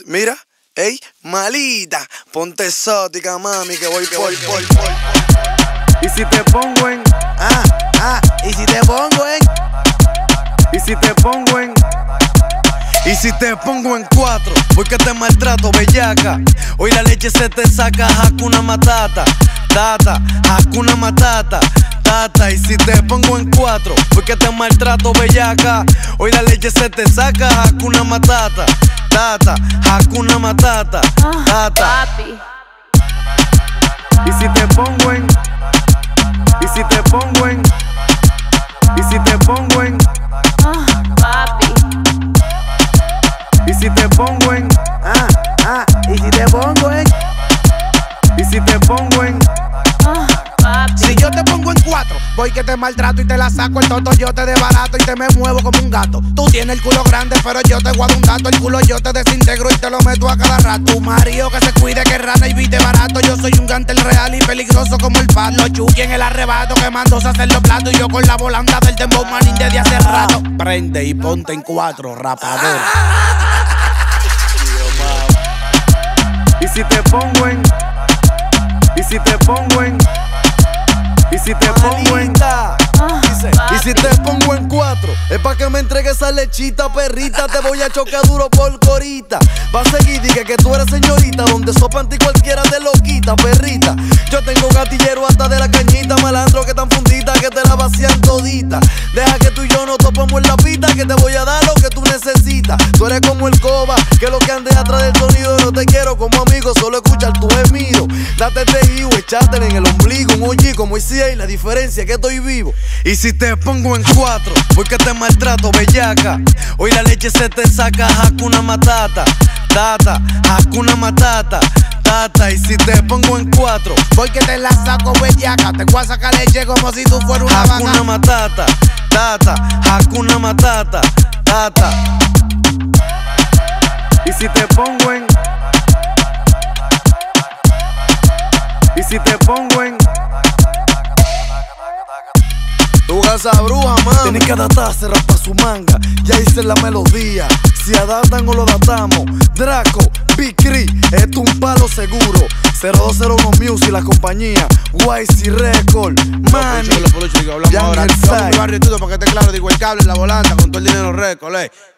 Mira, ey, malita, ponte exótica, mami, que voy por. Y si te pongo en, y si te pongo en, y si te pongo en, y si te pongo en 4, porque te maltrato, bellaca. Hoy la leche se te saca, Hakuna Matata, tata, Hakuna Matata, tata. Y si te pongo en 4, porque te maltrato, bellaca. Hoy la leche se te saca, Hakuna Matata, tata, Hakuna Matata, tata. Papi. y si te pongo en, y si te pongo en, y si te pongo en, Papi. y si te pongo en, Y si te pongo en, y si te pongo en, Papi. Si yo te pongo en 4, voy que te maltrato y te la saco el toto, yo te desbarato y te me muevo como un gato. Tú tienes el culo grande, pero yo te guardo un dato. El culo yo te desintegro y te lo meto a cada rato. Tu marido que se cuide, que rana y viste barato. Yo soy un gantel real y peligroso como el palo. Chucky en el arrebato, quemándose a hacer los platos. Y yo con la volanda del dembow manín desde hace rato. Prende y ponte en 4, rapador. y si te pongo en, y si te pongo en, y si te pongo en, malita. Y si te pongo en 4, es pa' que me entregues esa lechita, perrita. Te voy a chocar duro por corita. Va a seguir, diga que tú eres señorita, donde sopa en ti cualquiera te lo quita, perrita. Yo tengo gatillero hasta de la cañita, malandro que tan fundita que te la vacían todita. Deja que tú y yo nos topemos en la pista, que te voy a dar lo que tú necesitas. Tú eres como el coba, que lo que ande atrás del sonido. No te quiero como amigo, solo escuchar tu gemido. Date este hijo, echátele en el ombligo. Un OG como hicía y la diferencia es que estoy vivo. Y si te pongo en 4, porque te maltrato, bellaca. Hoy la leche se te saca, Hakuna Matata, tata, Hakuna Matata, tata. Y si te pongo en 4, Voy que te la saco, bellaca. Te voy a sacar leche como si tú fueras una Hakuna vaca. Matata, tata, Hakuna Matata, tata. y si te pongo en, y si te pongo en, Tu casa bruja, man. Tienes que adaptarse, rapa su manga. Ya hice la melodía. Si adaptan o lo datamos. Draco, Big Cree, esto un palo seguro. 0201 Music, la compañía. YC Record, man. Hablamos ahora. Young Estamos en Side. mi barrio y todo, para que esté claro. Digo el cable, la volanta, con todo el dinero récord,